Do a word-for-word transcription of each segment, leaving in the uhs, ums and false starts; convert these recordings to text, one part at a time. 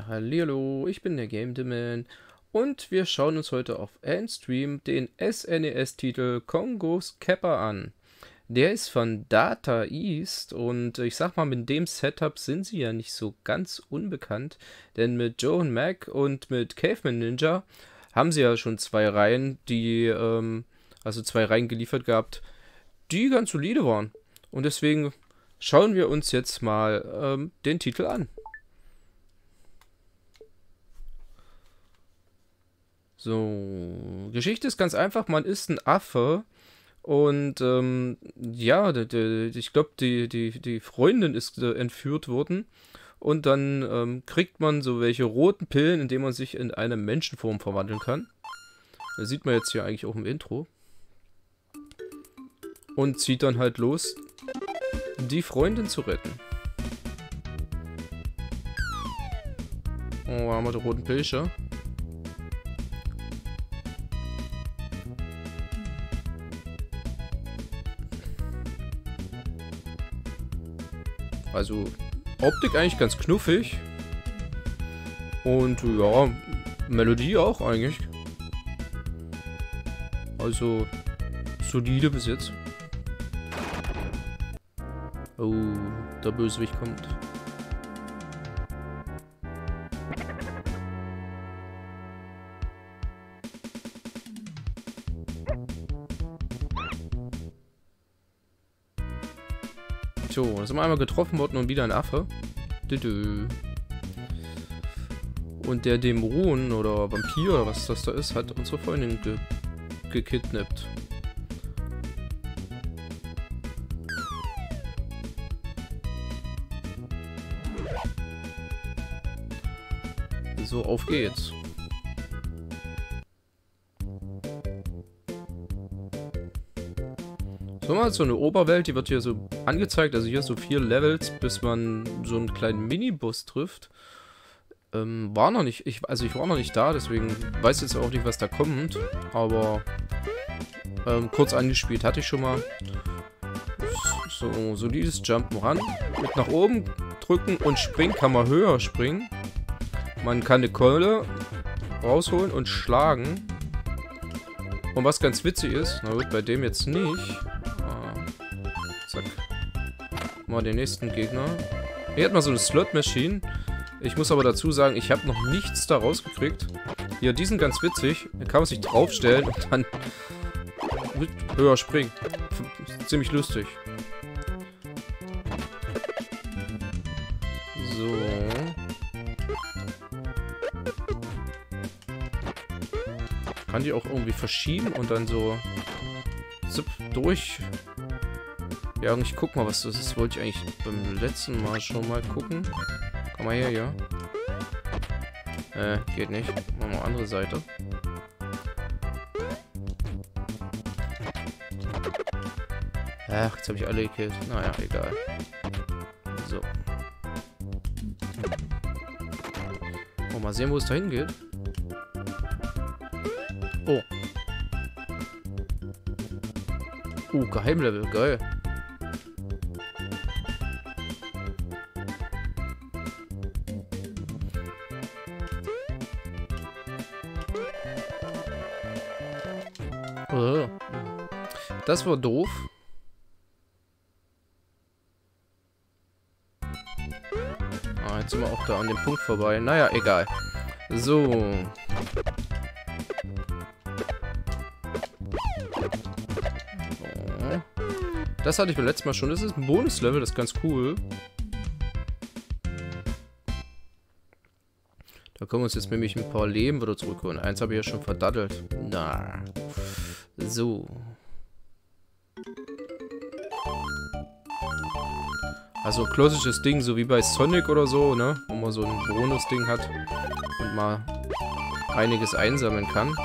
Ja, hallihallo, ich bin der GameDeman und wir schauen uns heute auf Endstream den S N E S-Titel Kongos Kappa an. Der ist von Data East und ich sag mal, mit dem Setup sind sie ja nicht so ganz unbekannt, denn mit Joe und Mac und mit Caveman Ninja haben sie ja schon zwei Reihen, die, ähm, also zwei Reihen geliefert gehabt, die ganz solide waren. Und deswegen schauen wir uns jetzt mal ähm, den Titel an. So, Geschichte ist ganz einfach, man ist ein Affe und ähm, ja, de, de, ich glaube, die, die, die Freundin ist äh, entführt worden und dann ähm, kriegt man so welche roten Pillen, indem man sich in eine Menschenform verwandeln kann. Das sieht man jetzt hier eigentlich auch im Intro. Und zieht dann halt los, die Freundin zu retten. Oh, haben wir die roten Pilche. Also, Optik eigentlich ganz knuffig. Und ja, Melodie auch eigentlich. Also, solide bis jetzt. Oh, der Bösewicht kommt. So, da sind wir einmal getroffen worden und wieder ein Affe. Und der Dämon oder Vampir oder was das da ist, hat unsere Freundin ge gekidnappt. So, auf geht's. So, mal so eine Oberwelt, die wird hier so angezeigt, also hier so vier Levels, bis man so einen kleinen Minibus trifft. Ähm, war noch nicht, ich, also ich war noch nicht da, deswegen weiß jetzt auch nicht, was da kommt, aber ähm, kurz angespielt hatte ich schon mal. So, solides Jump'n'Run. Mit nach oben drücken und springen kann man höher springen. Man kann eine Keule rausholen und schlagen. Und was ganz witzig ist, na gut, bei dem jetzt nicht. Zack. Mal den nächsten Gegner. Hier hat man so eine Slot-Machine. Ich muss aber dazu sagen, ich habe noch nichts da rausgekriegt. Hier, die sind ganz witzig. Da kann man sich draufstellen und dann höher springen. Ziemlich lustig. So. Kann die auch irgendwie verschieben und dann so zip, durch. Ja, und ich guck mal, was das ist. Wollte ich eigentlich beim letzten Mal schon mal gucken. Komm mal her, ja. Äh, geht nicht. Machen wir andere Seite. Ach, jetzt habe ich alle gekillt. Naja, egal. So. Oh, mal sehen, wo es da hingeht. Oh. Uh, Geheimlevel, geil. Oh. Das war doof. Ah, jetzt sind wir auch da an dem Punkt vorbei. Naja, egal. So. Das hatte ich beim letzten Mal schon. Das ist ein Bonuslevel, das ist ganz cool. Da können wir uns jetzt nämlich ein paar Leben wieder zurückholen. Eins habe ich ja schon verdattelt. Na. So. Also ein klassisches Ding, so wie bei Sonic oder so, ne? Wo man so ein Bonus-Ding hat und mal einiges einsammeln kann.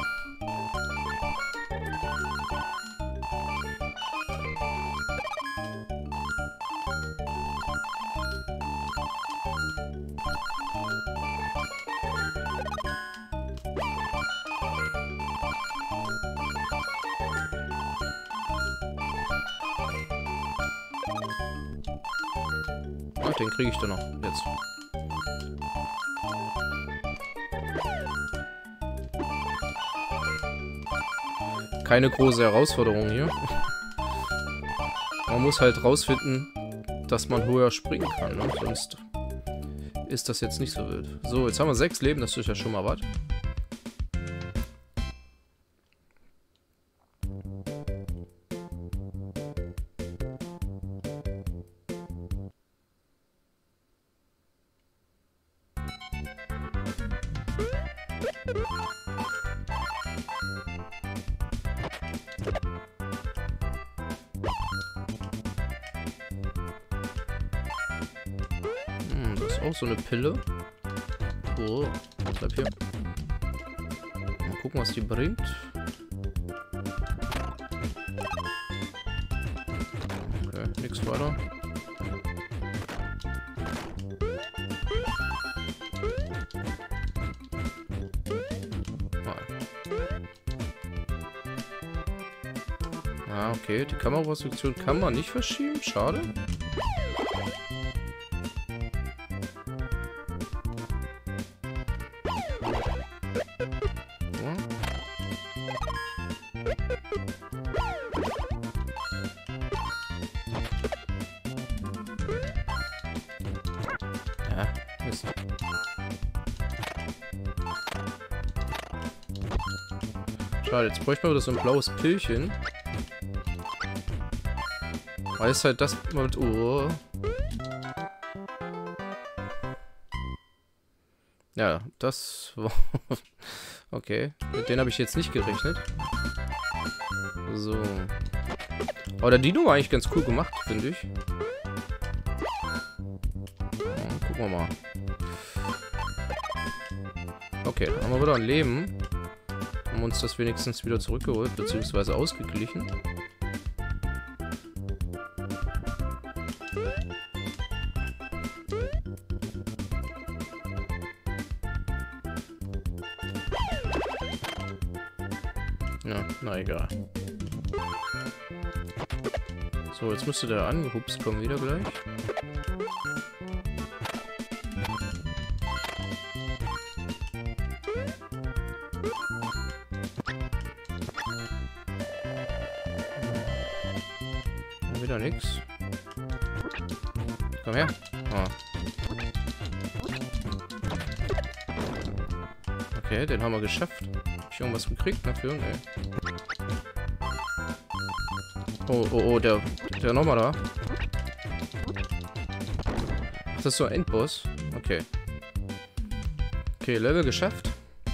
Ach, den kriege ich dann noch jetzt. keine große Herausforderung hier. Man muss halt rausfinden, dass man höher springen kann, ne? Sonst ist das jetzt nicht so wild. So, jetzt haben wir sechs Leben, das ist ja schon mal was. Hm, das ist auch so eine Pille. Oh, bleib hier. Mal gucken, was die bringt. Okay, nichts weiter. Ah, okay. Die Kameraposition kann man nicht verschieben. Schade. Ja, Mist. Schade, jetzt bräuchte man wieder so ein blaues Pillchen. Weil es halt das mit... Oh. Ja, das war... Okay, mit denen habe ich jetzt nicht gerechnet. So. Aber der Dino war eigentlich ganz cool gemacht, finde ich. Ja, gucken wir mal. Okay, dann haben wir wieder ein Leben. Haben uns das wenigstens wieder zurückgeholt, beziehungsweise ausgeglichen. Ja, na egal. So, jetzt müsste der angehupst kommen wieder gleich. Wieder nix. Komm her. Ah. Okay, den haben wir geschafft. Hab ich irgendwas gekriegt dafür? Nee. Oh, oh, oh, der, der nochmal da. Ach, das ist so ein Endboss. Okay. Okay, Level geschafft.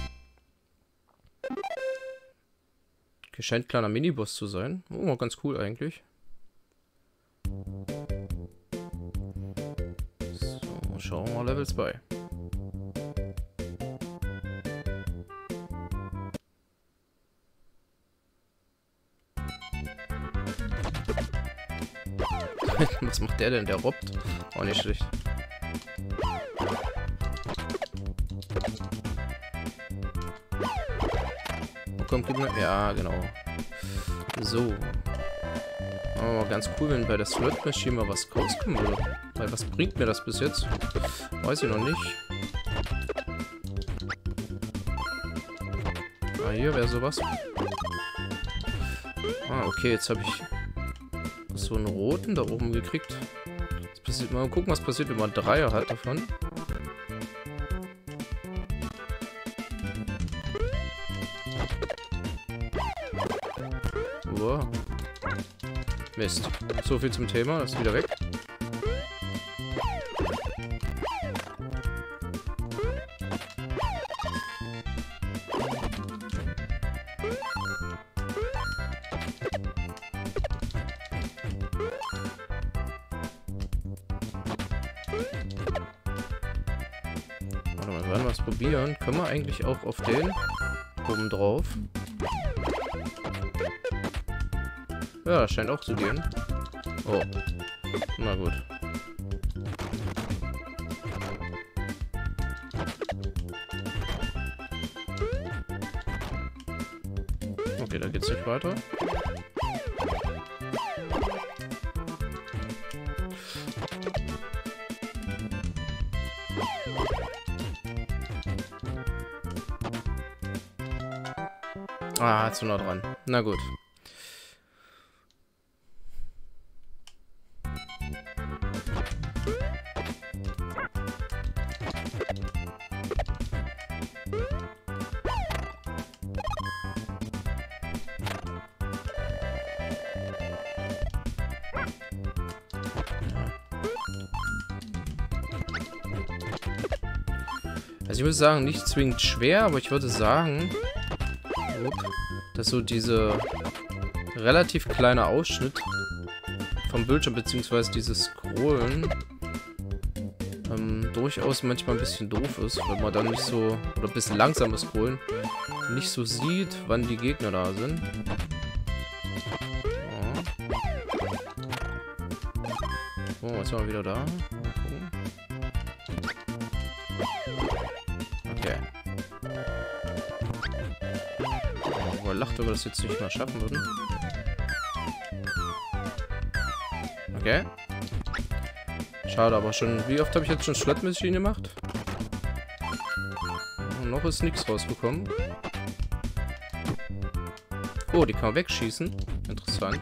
Okay, scheint ein kleiner Miniboss zu sein. Oh, ganz cool eigentlich. So, schauen wir mal Level zwei. Was macht der denn? Der robbt. Auch nicht schlecht. Oh, komm, gib mir... Ja, genau. So. Aber ganz cool, wenn bei der Slot Machine mal was rauskommen würde. Weil was bringt mir das bis jetzt? Weiß ich noch nicht. Ah, hier wäre sowas. Ah, okay, jetzt habe ich so einen roten da oben gekriegt. Jetzt passiert, mal gucken, was passiert, wenn man Dreier hat davon. Wow. Mist. So viel zum Thema, das ist wieder weg. Warte mal, wir werden was probieren. Können wir eigentlich auch auf den oben drauf? Ja, scheint auch zu gehen. Oh. Na gut. Okay, da geht's nicht weiter. Ah, zu nah dran. Na gut. Also ich würde sagen, nicht zwingend schwer, aber ich würde sagen, dass so diese relativ kleine Ausschnitt vom Bildschirm, beziehungsweise dieses Scrollen, ähm, durchaus manchmal ein bisschen doof ist, weil man dann nicht so, oder ein bisschen langsames Scrollen, nicht so sieht, wann die Gegner da sind. Oh, jetzt sind wir wieder da. Mal gucken. Okay. Oh, er lacht, wenn wir das jetzt nicht mal schaffen würden. Okay. Schade, aber schon... Wie oft habe ich jetzt schon Schlettmaschinen gemacht? Und noch ist nichts rausgekommen. Oh, die kann man wegschießen. Interessant.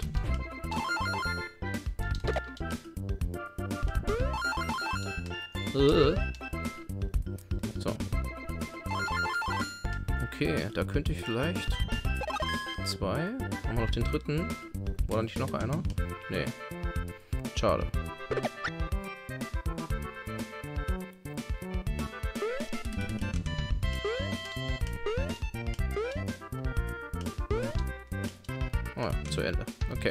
So. Okay, da könnte ich vielleicht... Zwei. Haben wir noch den dritten? Oder nicht noch einer? Nee. Schade. Oh, zu Ende. Okay.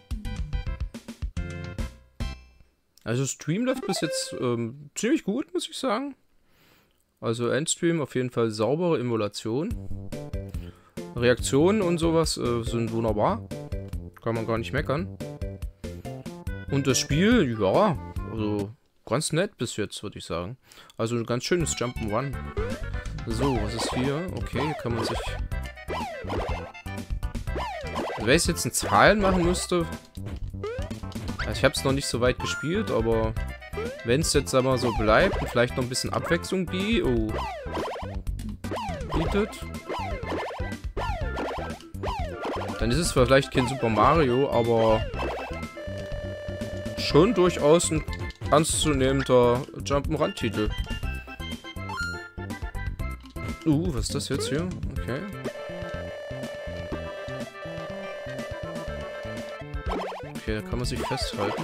Also Stream läuft bis jetzt ähm, ziemlich gut, muss ich sagen. Also Endstream auf jeden Fall saubere Emulation. Reaktionen und sowas äh, sind wunderbar. Kann man gar nicht meckern. Und das Spiel, ja, also ganz nett bis jetzt, würde ich sagen. Also ein ganz schönes Jump'n'Run. So, was ist hier? Okay, hier kann man sich... Wenn ich jetzt in Zahlen machen müsste... Also ich habe es noch nicht so weit gespielt, aber wenn es jetzt aber so bleibt und vielleicht noch ein bisschen Abwechslung bi oh, bietet, dann ist es vielleicht kein Super Mario, aber schon durchaus ein ernstzunehmender Jump'n'Run-Titel. Uh, was ist das jetzt hier? Okay. Okay, da kann man sich festhalten.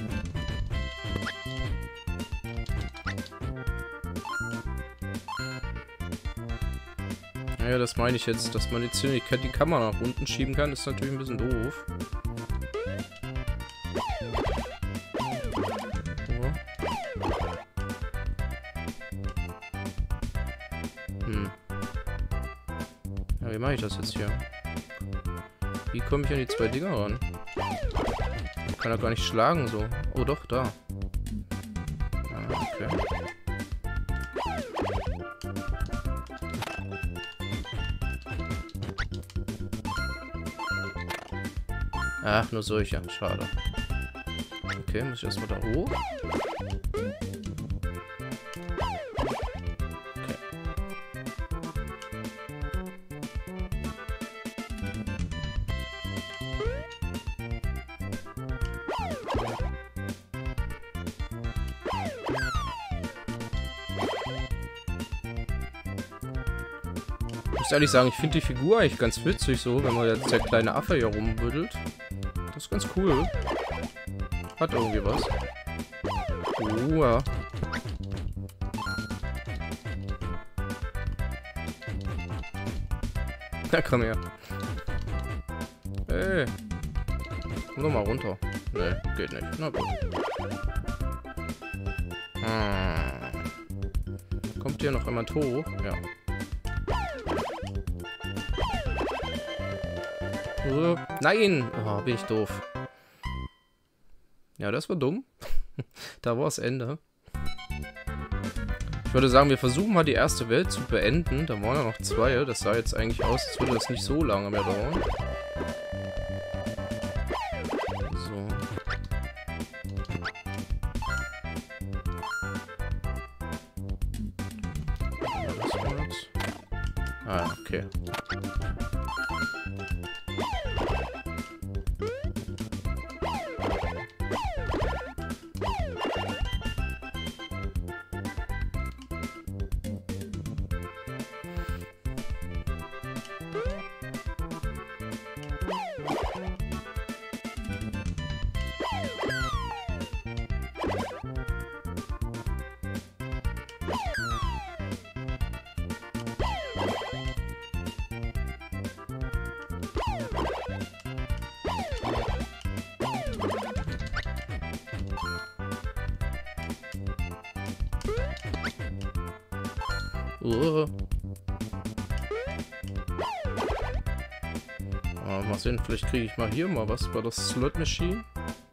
Naja, das meine ich jetzt, dass man jetzt hier die Kamera nach unten schieben kann, ist natürlich ein bisschen doof. Hm. Ja, wie mache ich das jetzt hier? Wie komme ich an die zwei Dinger ran? Ich kann er gar nicht schlagen so. Oh doch, da. Ah, okay. Ach, nur solche. Schade. Okay, muss ich erstmal da hoch. Okay. Ich muss ehrlich sagen, ich finde die Figur eigentlich ganz witzig so, wenn man jetzt der kleine Affe hier rumbüttelt. Das ist ganz cool. Hat irgendwie was. Oh, ja. Na, komm her. Ey. Komm doch mal runter. Nee, geht nicht. Na gut. Hm. Kommt hier noch jemand hoch? Ja. Uh, nein! Oh, bin ich doof. Ja, das war dumm. Da war das Ende. Ich würde sagen, wir versuchen mal die erste Welt zu beenden. Da waren ja noch zwei. Das sah jetzt eigentlich aus, als würde das nicht so lange mehr dauern. So. Ja, das war's. Ah, okay. Uh. Ah, mal sehen, vielleicht kriege ich mal hier mal was bei der Slot Machine.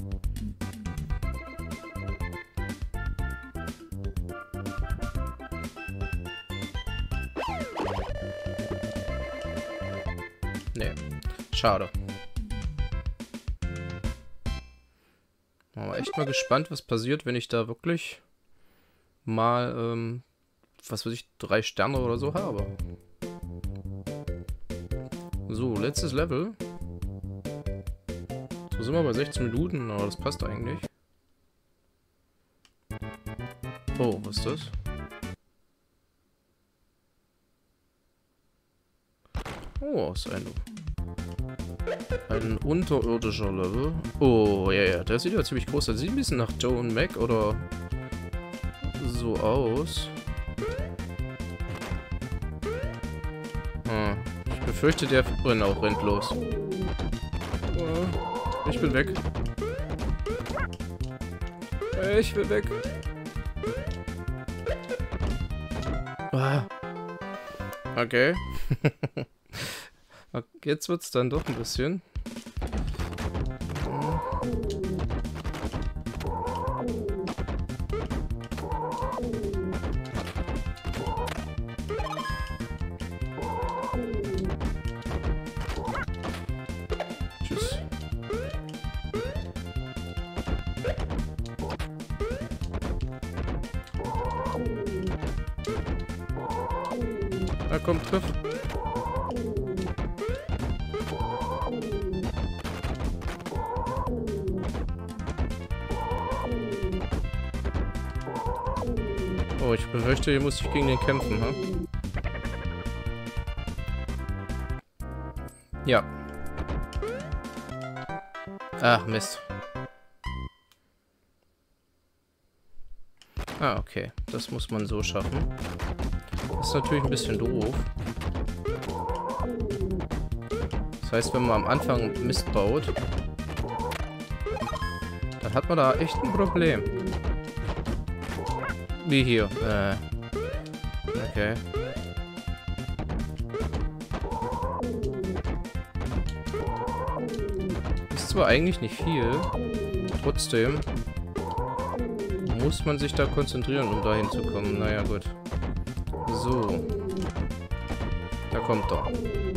Nee, schade. Aber echt mal gespannt, was passiert, wenn ich da wirklich mal, ähm, was weiß ich, drei Sterne oder so habe. So, letztes Level. So sind wir bei sechzehn Minuten, aber das passt eigentlich. Oh, was ist das? Oh, ist ein, ein unterirdischer Level. Oh, ja, ja, der sieht ja ziemlich groß aus. Sieht ein bisschen nach Joe und Mac oder so aus. Hm. Ich befürchte, der rennt auch rennt los. Oh, ich bin weg. Ich will weg. Ah. Okay. Jetzt wird's dann doch ein bisschen. Tschüss. Na komm, triff. Oh, ich befürchte, hier muss ich gegen den kämpfen, ha? Ja. Ach, Mist. Ah, okay. Das muss man so schaffen. Das ist natürlich ein bisschen doof. Das heißt, wenn man am Anfang Mist baut, dann hat man da echt ein Problem. Wie hier. Äh. Okay. Ist zwar eigentlich nicht viel, trotzdem muss man sich da konzentrieren, um dahin zu kommen. Naja, gut. So. Da kommt er.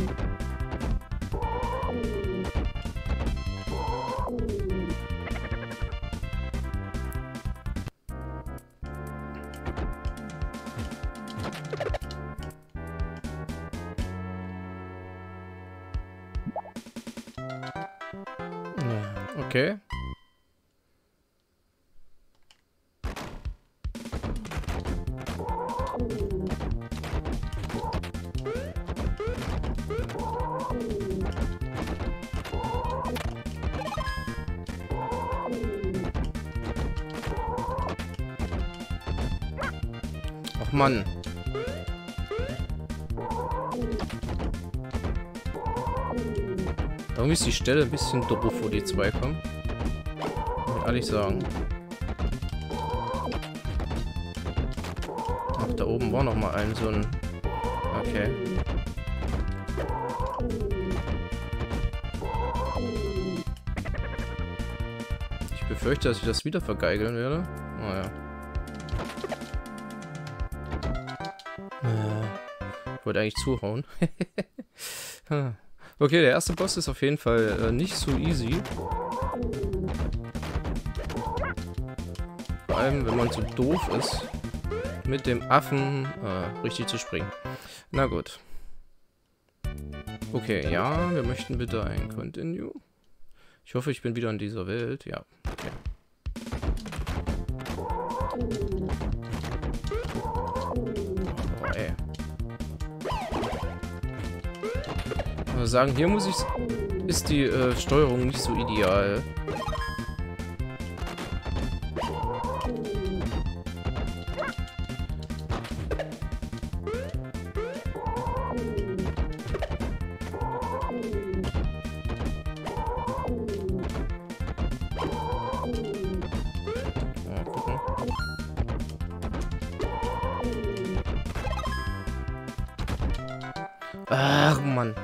Okay. Ach Mann. Irgendwie ist die Stelle ein bisschen doof, wo die zwei kommen. Muss ich ehrlich sagen. Ach, da oben war noch mal ein so ein... Okay. Ich befürchte, dass ich das wieder vergeigeln werde. Oh ja. Ich wollte eigentlich zuhauen. Okay, der erste Boss ist auf jeden Fall äh, nicht so easy. Vor allem, wenn man so doof ist, mit dem Affen äh, richtig zu springen. Na gut. Okay, ja, wir möchten bitte ein Continue. Ich hoffe, ich bin wieder in dieser Welt. Ja, okay. Oh, ey. Ich muss sagen, hier muss ich... ist die äh, Steuerung nicht so ideal. Ach, Mann.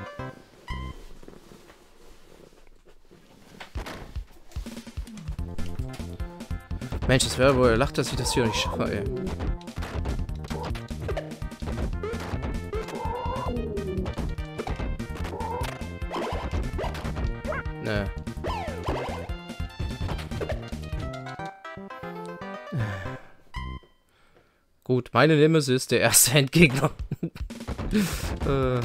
Mensch, es wäre wohl lacht, dass ich das hier nicht schaffe, ey. Ne. Gut, meine Nemesis, der erste Endgegner. äh.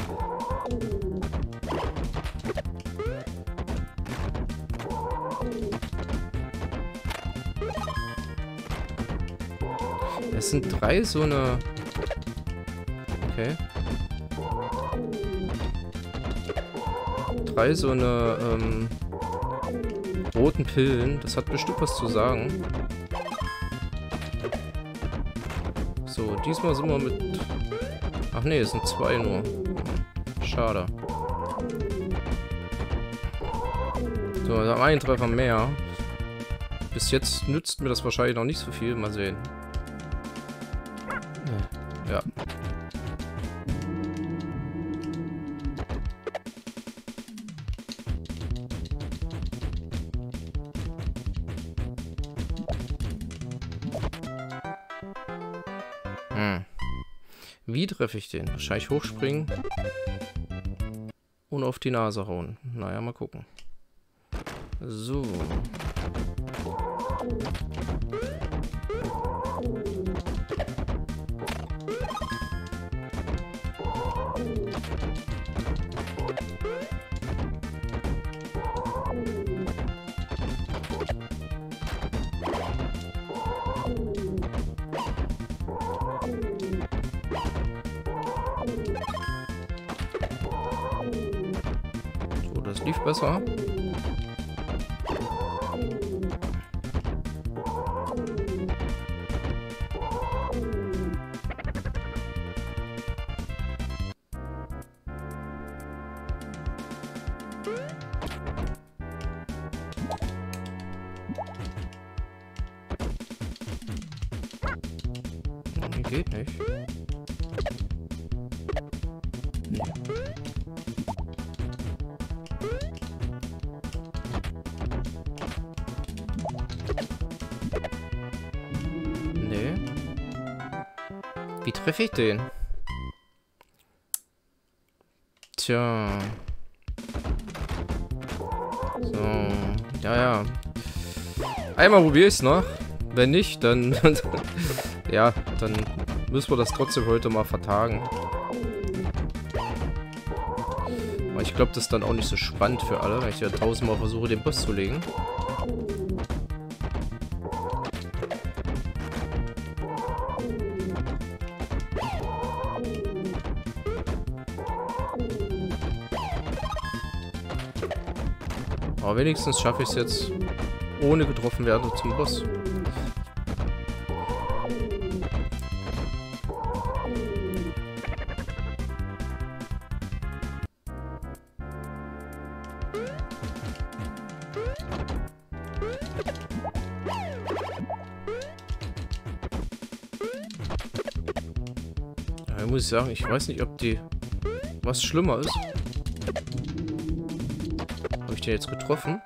Es sind drei so eine... Okay. Drei so eine, ähm... roten Pillen. Das hat bestimmt was zu sagen. So, diesmal sind wir mit... Ach nee, es sind zwei nur. Schade. So, wir haben einen Treffer mehr. Bis jetzt nützt mir das wahrscheinlich noch nicht so viel. Mal sehen. Ja. Hm. Wie treffe ich den? Wahrscheinlich hochspringen und auf die Nase hauen. Naja, mal gucken. So. So, das lief besser. Geht nicht. Nee. Nee. Wie treffe ich den? Tja. So. Ja, ja. Einmal probiere ich es noch. Wenn nicht, dann... ja, dann müssen wir das trotzdem heute mal vertagen. Aber ich glaube, das ist dann auch nicht so spannend für alle, wenn ich ja tausendmal versuche, den Boss zu legen. Aber wenigstens schaffe ich es jetzt, ohne getroffen werden, zum Boss. Ja, muss ich sagen, ich weiß nicht, ob die was schlimmer ist. Habe ich den jetzt getroffen?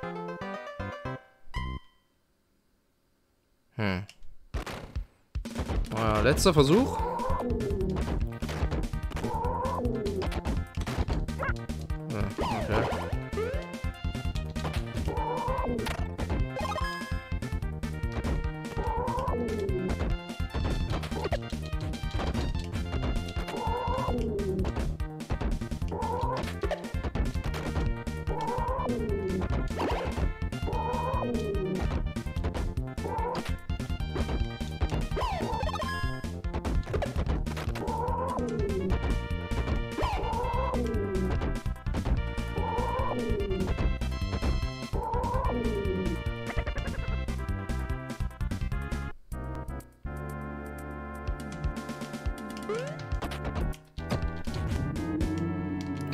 Hm. Ah, letzter Versuch. Ah, okay.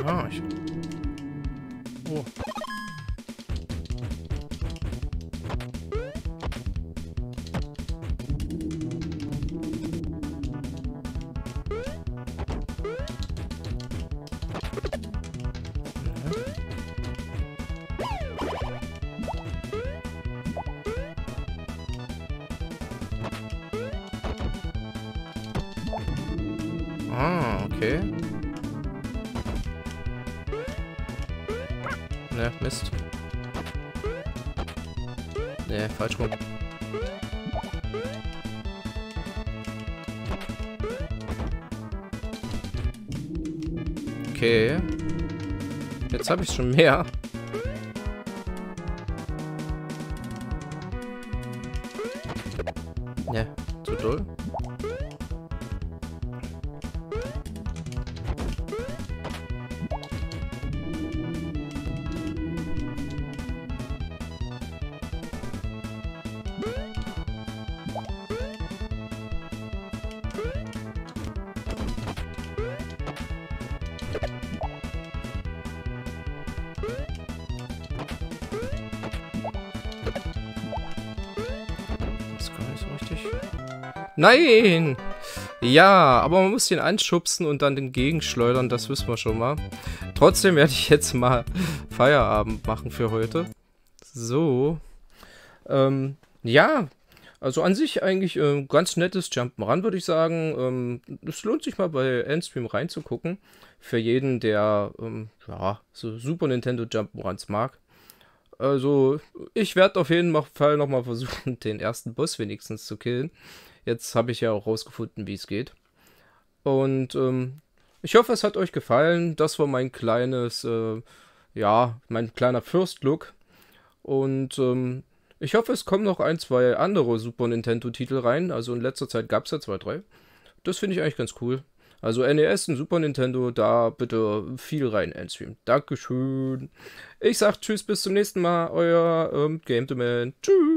Ah, ich... Oh. Ah, okay. Ne, Mist. Ne, falsch rum. Okay. Jetzt habe ich schon mehr. Ne, zu doll. Nein! Ja, aber man muss den anschubsen und dann den gegenschleudern, das wissen wir schon mal. Trotzdem werde ich jetzt mal Feierabend machen für heute. So. Ähm, ja, also an sich eigentlich äh, ganz nettes Jump'n'Run, würde ich sagen. Ähm, es lohnt sich mal bei Endstream reinzugucken. Für jeden, der ähm, ja, so Super Nintendo Jump'n'Runs mag. Also, ich werde auf jeden Fall nochmal versuchen, den ersten Boss wenigstens zu killen. Jetzt habe ich ja auch rausgefunden, wie es geht. Und ähm, ich hoffe, es hat euch gefallen. Das war mein kleines, äh, ja, mein kleiner First Look. Und ähm, ich hoffe, es kommen noch ein, zwei andere Super Nintendo-Titel rein. Also in letzter Zeit gab es ja zwei, drei. Das finde ich eigentlich ganz cool. Also N E S und Super Nintendo, da bitte viel rein Endstream. Dankeschön. Ich sag tschüss, bis zum nächsten Mal. Euer ähm, GameToMan. Tschüss.